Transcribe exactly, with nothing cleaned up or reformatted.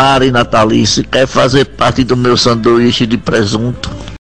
Mari Natalice quer fazer parte do meu sanduíche de presunto?